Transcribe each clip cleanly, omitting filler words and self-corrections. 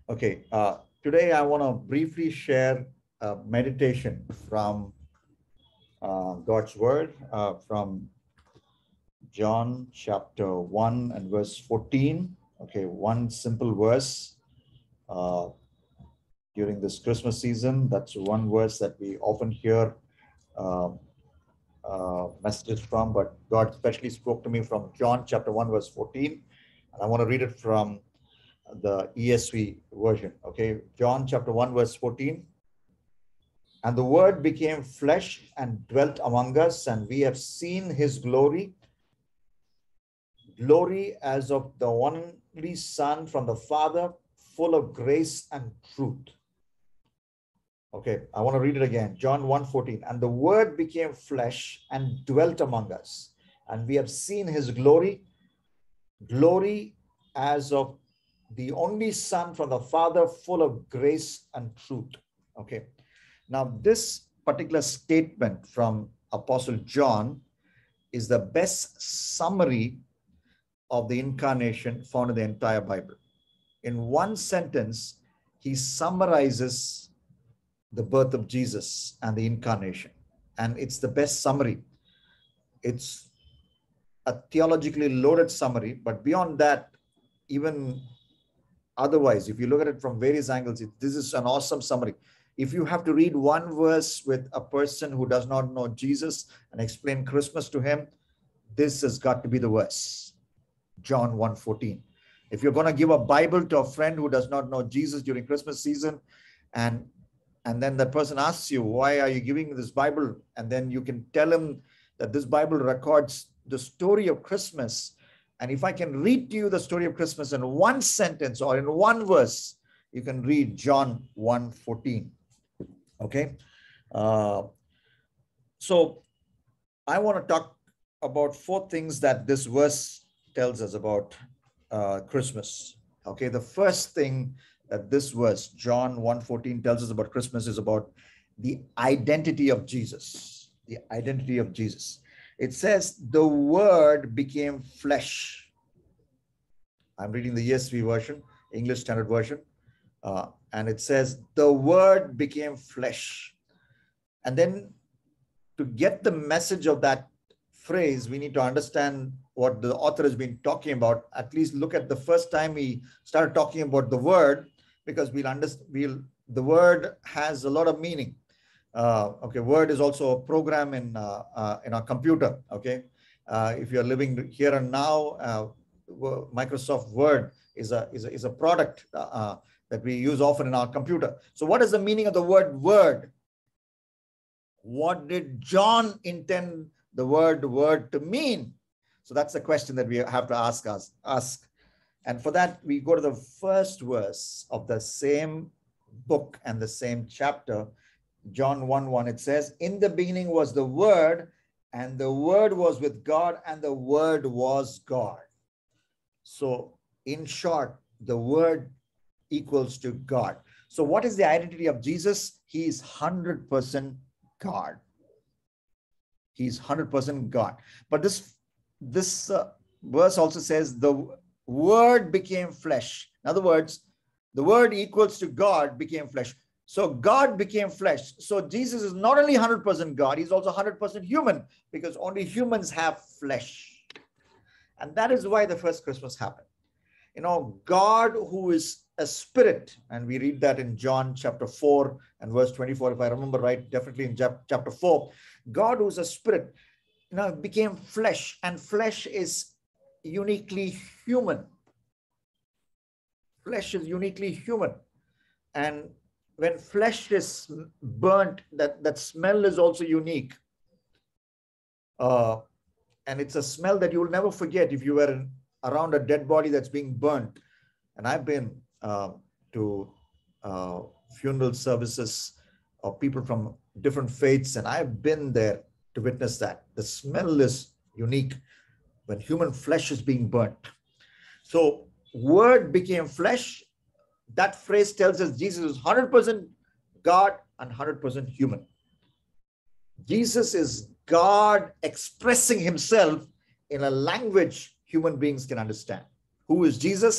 Okay, today I want to briefly share a meditation from God's Word from John chapter 1 and verse 14. Okay, one simple verse uh, during this Christmas season. That's one verse that we often hear uh, messages from, but God especially spoke to me from John chapter 1 verse 14. And I want to read it from the ESV version. Okay, John chapter 1 verse 14. And the Word became flesh and dwelt among us, and we have seen his glory, glory as of the only Son from the Father, full of grace and truth. Okay, I want to read it again. John 1:14. And the Word became flesh and dwelt among us, and we have seen his glory, glory as of the only Son from the Father, full of grace and truth. Okay. Now, this particular statement from Apostle John is the best summary of the incarnation found in the entire Bible. In one sentence, he summarizes the birth of Jesus and the incarnation. And it's the best summary. It's a theologically loaded summary, but beyond that, even otherwise, if you look at it from various angles, this is an awesome summary. If you have to read one verse with a person who does not know Jesus and explain Christmas to him, this has got to be the verse. John 1:14. If you're going to give a Bible to a friend who does not know Jesus during Christmas season, and then that person asks you, why are you giving this Bible? And then you can tell him that this Bible records the story of Christmas. And if I can read to you the story of Christmas in one sentence or in one verse, you can read John 1:14. Okay. So I want to talk about four things that this verse tells us about Christmas. Okay. The first thing that this verse, John 1:14, tells us about Christmas is about the identity of Jesus. The identity of Jesus. It says, the Word became flesh. I'm reading the ESV version, English Standard Version. And it says, the Word became flesh. And then to get the message of that phrase, we need to understand what the author has been talking about. At least look at the first time he started talking about the Word, because the Word has a lot of meaning. Okay, Word is also a program in our computer. Okay, if you're living here and now, Microsoft Word is a product that we use often in our computer. So what is the meaning of the word word? What did John intend the word word to mean? So that's the question that we have to ask. And for that, we go to the first verse of the same book and the same chapter, John 1:1. It says, in the beginning was the Word, and the Word was with God, and the Word was God. So in short, the Word equals to God. So what is the identity of Jesus? He is 100% God. He's 100% God. But this verse also says the Word became flesh. In other words, the Word equals to God became flesh. So God became flesh. So Jesus is not only 100% God, he's also 100% human, because only humans have flesh. And that is why the first Christmas happened. You know, God, who is a spirit, and we read that in John chapter 4 and verse 24, if I remember right, definitely in chapter 4, God, who is a spirit, became flesh, and flesh is uniquely human. Flesh is uniquely human. And when flesh is burnt, that smell is also unique. And it's a smell that you will never forget if you were around a dead body that's being burnt. And I've been to funeral services of people from different faiths, and I've been there to witness that. The smell is unique when human flesh is being burnt. So Word became flesh. That phrase tells us Jesus is 100% God and 100% human. Jesus is God expressing himself in a language human beings can understand. Who is Jesus?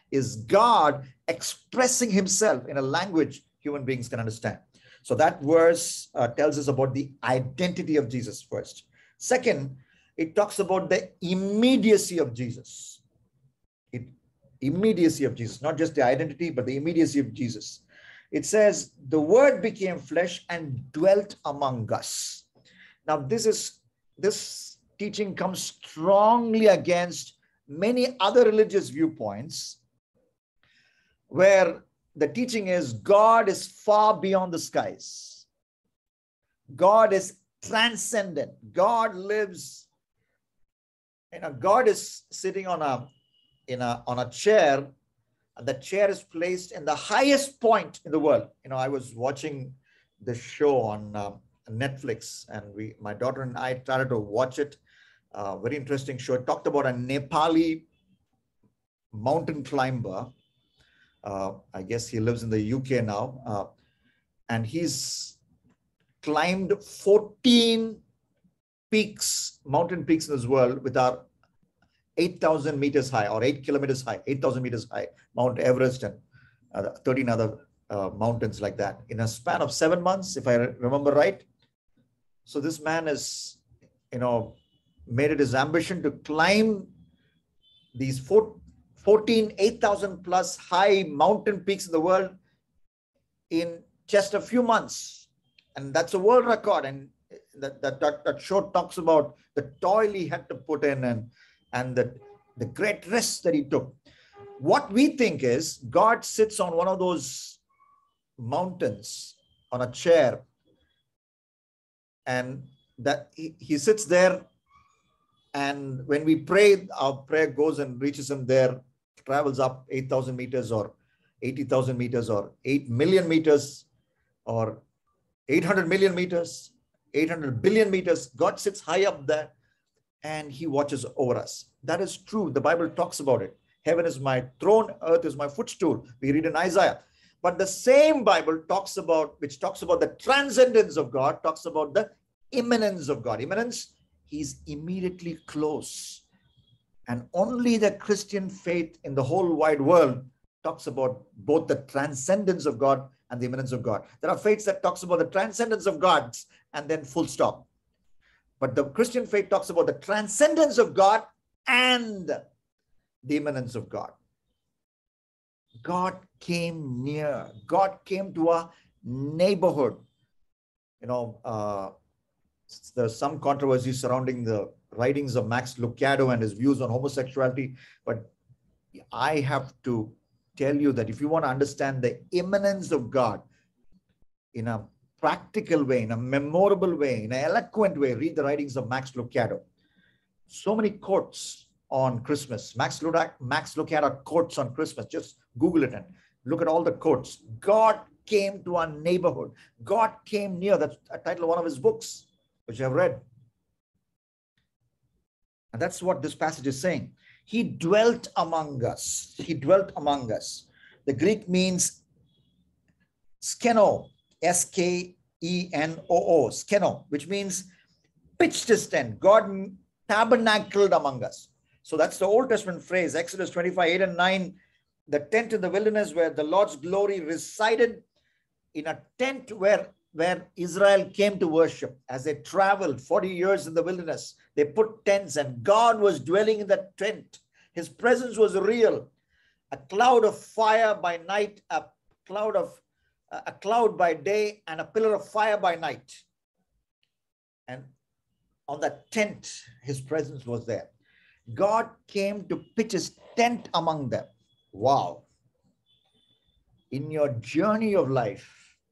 is God expressing himself in a language human beings can understand. So that verse tells us about the identity of Jesus first. Second, it talks about the immediacy of Jesus. Immediacy of Jesus, not just the identity, but the immediacy of Jesus. It says, the word became flesh and dwelt among us. Now, this teaching comes strongly against many other religious viewpoints where the teaching is God is far beyond the skies. God is transcendent. God lives, God is sitting on a chair, and the chair is placed in the highest point in the world. I was watching the show on Netflix, and my daughter and I started to watch it. Very interesting show. It talked about a Nepali mountain climber. I guess he lives in the UK now, and he's climbed 14 mountain peaks in this world with our 8,000 meters high or 8 kilometers high, 8,000 meters high, Mount Everest and 13 other mountains like that in a span of 7 months, if I remember right. So this man has, made it his ambition to climb these 14, 8,000 plus high mountain peaks in the world in just a few months. And that's a world record. And that show talks about the toil he had to put in and the great risks that he took. What we think is God sits on one of those mountains on a chair, and that he sits there, and when we pray, our prayer goes and reaches him there, travels up 8,000 meters or 80,000 meters or 8 million meters or 800 million meters, 800 billion meters. God sits high up there and he watches over us. That is true. The Bible talks about it. Heaven is my throne, earth is my footstool. We read in Isaiah. But the same Bible which talks about the transcendence of God, talks about the immanence of God. Immanence, he's immediately close. And only the Christian faith in the whole wide world talks about both the transcendence of God and the immanence of God. There are faiths that talks about the transcendence of God and then full stop. But the Christian faith talks about the transcendence of God and the immanence of God. God came near. God came to our neighborhood. There's some controversy surrounding the writings of Max Lucado and his views on homosexuality. But I have to tell you that if you want to understand the immanence of God in a practical way, in a memorable way, in an eloquent way, read the writings of Max Lucado. So many quotes on Christmas. Max Lucado quotes on Christmas. Just Google it and look at all the quotes. God came to our neighborhood. God came near. That's a title of one of his books, which I've read. And that's what this passage is saying. He dwelt among us. He dwelt among us. The Greek means skeno, S-K-E-N-O-O, skeno, which means pitched his tent. God tabernacled among us. So that's the Old Testament phrase, Exodus 25, 8 and 9, the tent in the wilderness where the Lord's glory resided, in a tent where Israel came to worship. As they traveled 40 years in the wilderness, they put tents and God was dwelling in that tent. His presence was real. A cloud of fire by night, a cloud by day, and a pillar of fire by night. And on that tent, his presence was there. God came to pitch his tent among them. Wow. In your journey of life,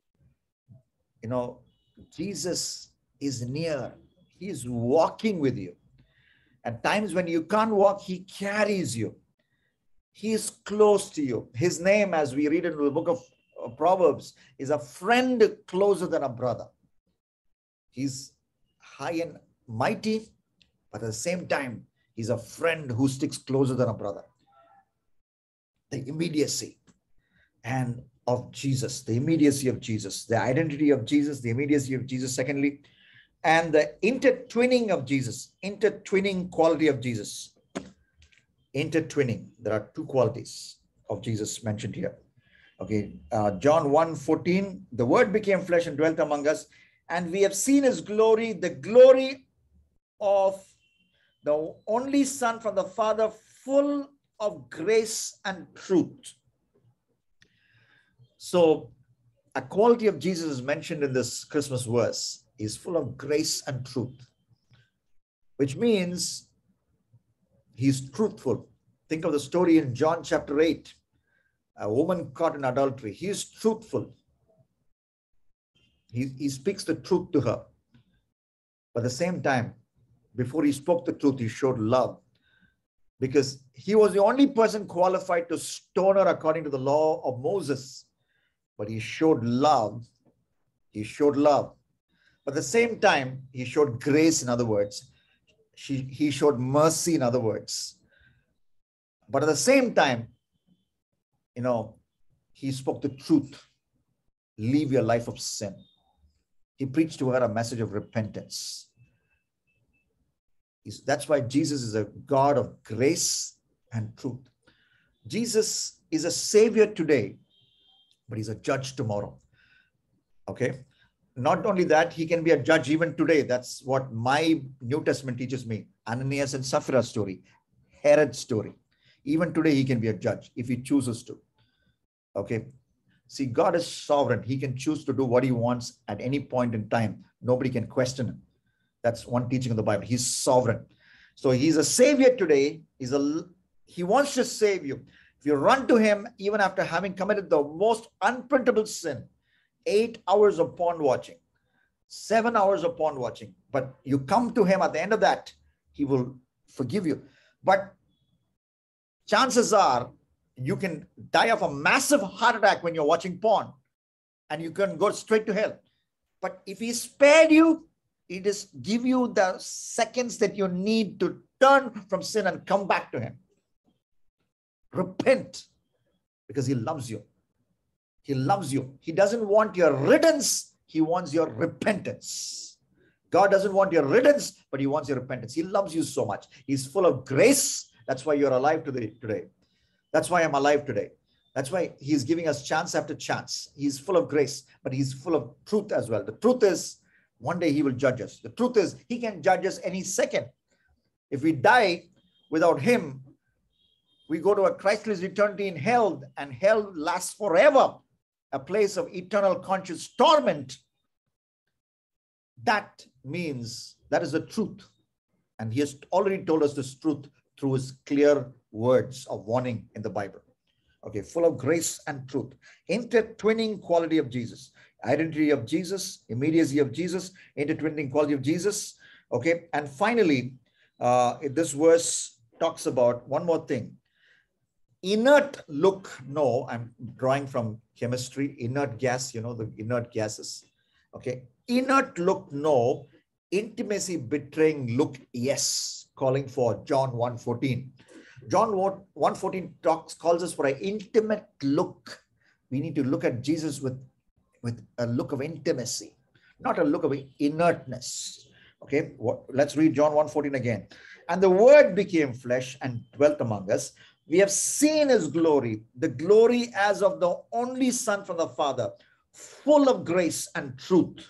Jesus is near. He is walking with you. At times when you can't walk, he carries you. He is close to you. His name, as we read in the book of Proverbs, is a friend closer than a brother. He's high and mighty, but at the same time, he's a friend who sticks closer than a brother. The immediacy and of Jesus, the immediacy of Jesus, the identity of Jesus, the immediacy of Jesus, secondly, and the intertwining of Jesus, intertwining quality of Jesus. Intertwining, there are two qualities. of Jesus mentioned here. Okay, John 1:14, the word became flesh and dwelt among us, and we have seen his glory, the glory of the only Son from the Father, full of grace and truth. So a quality of Jesus is mentioned in this Christmas verse. He's full of grace and truth, which means he's truthful. Think of the story in John chapter 8, a woman caught in adultery. He is truthful. He speaks the truth to her. But at the same time, before he spoke the truth, he showed love, because he was the only person qualified to stone her according to the law of Moses. But he showed love. He showed love. But at the same time, he showed grace, in other words. He showed mercy, in other words. But at the same time, he spoke the truth. Leave your life of sin. He preached to her a message of repentance. That's why Jesus is a God of grace and truth. Jesus is a savior today, but he's a judge tomorrow. Okay? Not only that, he can be a judge even today. That's what my New Testament teaches me. Ananias and Sapphira's story, Herod's story. Even today, he can be a judge if he chooses to. Okay? See, God is sovereign. He can choose to do what he wants at any point in time. Nobody can question him. That's one teaching of the Bible. He's sovereign. So he's a savior today. He wants to save you. If you run to him, even after having committed the most unprintable sin, 8 hours of porn watching, 7 hours of porn watching, but you come to him at the end of that, he will forgive you. But chances are you can die of a massive heart attack when you're watching porn, and you can go straight to hell. But if he spared you, he just give you the seconds that you need to turn from sin and come back to him. Repent, because he loves you. He loves you. He doesn't want your riddance. He wants your repentance. God doesn't want your riddance, but he wants your repentance. He loves you so much. He's full of grace. That's why you're alive today. That's why I'm alive today. That's why he's giving us chance after chance. He's full of grace, but he's full of truth as well. The truth is, one day he will judge us. The truth is, he can judge us any second. If we die without him, we go to a Christless eternity in hell, and hell lasts forever, a place of eternal conscious torment. That means that is the truth. And he has already told us this truth through his clear words of warning in the Bible. Okay, full of grace and truth. Intertwining quality of Jesus. Identity of Jesus, immediacy of Jesus, intertwining quality of Jesus. Okay, and finally, this verse talks about one more thing. Inert look, no, I'm drawing from chemistry, inert gas, the inert gases. Okay, inert look, no, intimacy betraying look, yes, calling for John 1:14. John 1:14 calls us for an intimate look. We need to look at Jesus with a look of intimacy, not a look of inertness. Okay, let's read John 1:14 again. And the word became flesh and dwelt among us. We have seen his glory, the glory as of the only Son from the Father, full of grace and truth.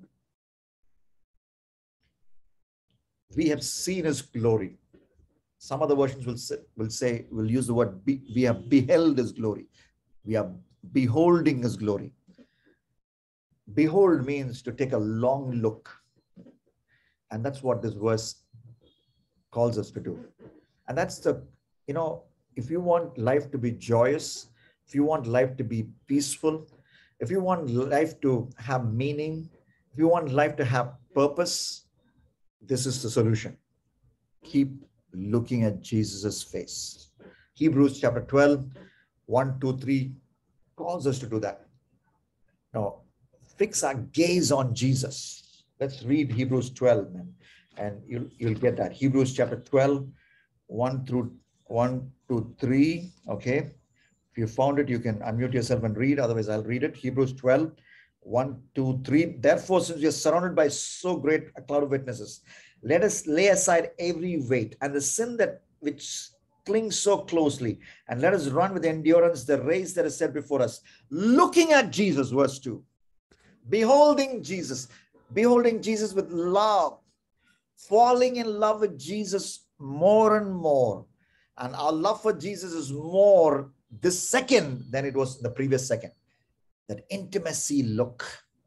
We have seen his glory. Some other versions will use the word, we have beheld his glory. We are beholding his glory. Behold means to take a long look. And that's what this verse calls us to do. And that's if you want life to be joyous, if you want life to be peaceful, if you want life to have meaning, if you want life to have purpose, this is the solution. Keep looking at Jesus's face. Hebrews chapter 12, 1, 2, 3 calls us to do that. Now, fix our gaze on Jesus. Let's read Hebrews 12, man, and you'll get that. Hebrews chapter 12, 1 to 3. Okay. If you found it, you can unmute yourself and read. Otherwise, I'll read it. Hebrews 12, 1, 2, 3. Therefore, since we are surrounded by so great a cloud of witnesses, let us lay aside every weight and the sin which cling so closely, and let us run with endurance the race that is set before us, looking at Jesus, verse 2. Beholding Jesus with love, falling in love with Jesus more and more. And our love for Jesus is more this second than it was the previous second. That intimacy look.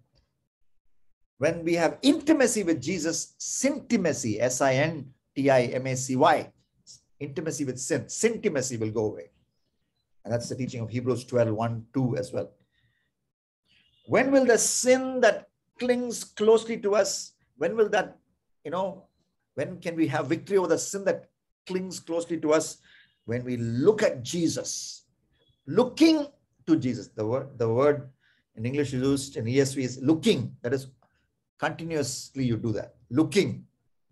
When we have intimacy with Jesus, syntimacy, S-I-N-T-I-M-A-C-Y, intimacy with sin, syntimacy will go away. And that's the teaching of Hebrews 12, 1, 2 as well. When will the sin that clings closely to us, when will that, when can we have victory over the sin that clings closely to us? When we look at Jesus, looking to Jesus. The word in English used in ESV is looking. That is, continuously you do that. Looking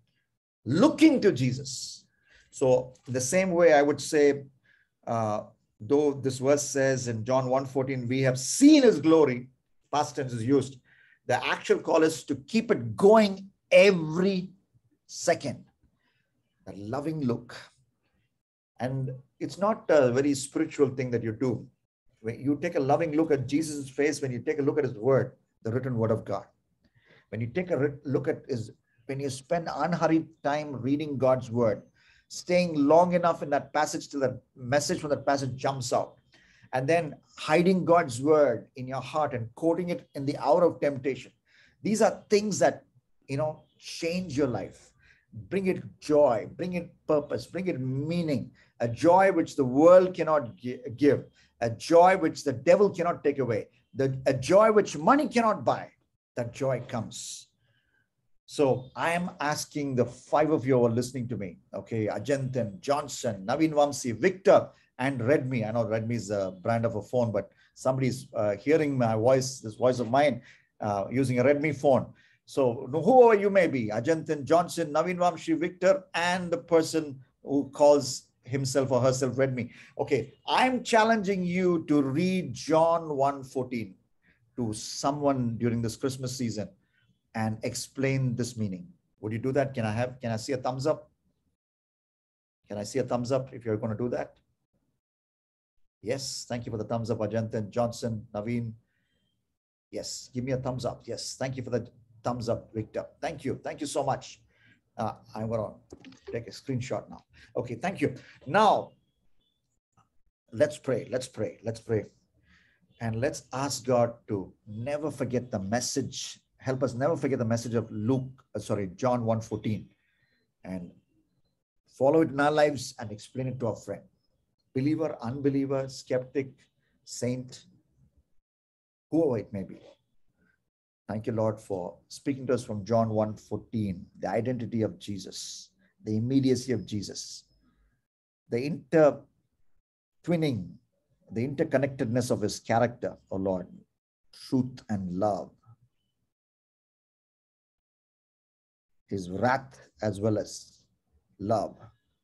to Jesus. So in the same way, I would say, though this verse says in John 1:14, we have seen his glory, past tense is used, the actual call is to keep it going every second. A loving look. And it's not a very spiritual thing that you do. When you take a loving look at Jesus' face, when you take a look at his word, the written word of God, when you take a look at when you spend unhurried time reading God's word, staying long enough in that passage till the message from that passage jumps out, and then hiding God's word in your heart and quoting it in the hour of temptation. These are things that, change your life. Bring it joy, bring it purpose, bring it meaning, a joy which the world cannot give, a joy which the devil cannot take away, a joy which money cannot buy. That joy comes. So I am asking the 5 of you who are listening to me, okay, Ajantan, Johnson, Naveen Vamsi, Victor, and Redmi. I know Redmi is a brand of a phone, but somebody's hearing my voice, this voice of mine, using a Redmi phone. So whoever you may be, Ajantan, Johnson, Naveen Vamsi, Victor, and the person who calls himself or herself Redmi. Okay, I'm challenging you to read John 1:14 to someone during this Christmas season and explain this meaning. Would you do that? Can I see a thumbs up? Can I see a thumbs up if you're going to do that? Yes, thank you for the thumbs up, Ajantan, Johnson, Naveen. Yes, give me a thumbs up. Yes, thank you for the thumbs up, Victor. Thank you. Thank you so much. I'm going to take a screenshot now. Okay, thank you. Now, let's pray. Let's pray. Let's pray. And let's ask God to never forget the message. Help us never forget the message of John 1:14. And follow it in our lives and explain it to our friend. Believer, unbeliever, skeptic, saint, whoever it may be. Thank you, Lord, for speaking to us from John 1:14, the identity of Jesus, the immediacy of Jesus, the intertwining, the interconnectedness of his character, oh Lord, truth and love, his wrath as well as love.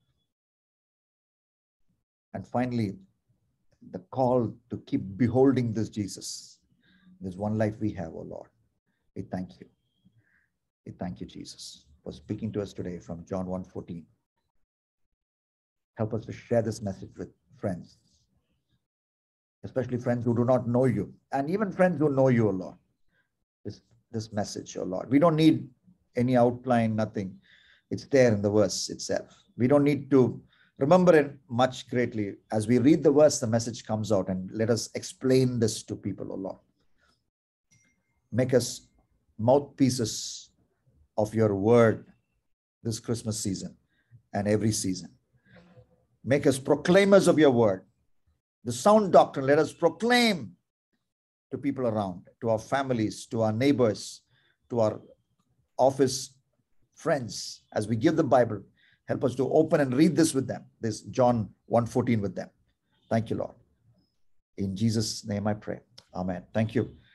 And finally, the call to keep beholding this Jesus. There's one life we have, oh Lord. We thank you. We thank you, Jesus, for speaking to us today from John 1:14. Help us to share this message with friends, especially friends who do not know you, and even friends who know you, oh Lord. This message, oh Lord. We don't need any outline, nothing. It's there in the verse itself. We don't need to remember it much greatly. As we read the verse, the message comes out, and let us explain this to people, oh Lord. Make us mouthpieces of your word this Christmas season and every season. Make us proclaimers of your word. The sound doctrine, let us proclaim to people around, to our families, to our neighbors, to our office friends. As we give the Bible, help us to open and read this with them, this John 1:14 with them. Thank you, Lord. In Jesus' name I pray. Amen. Thank you.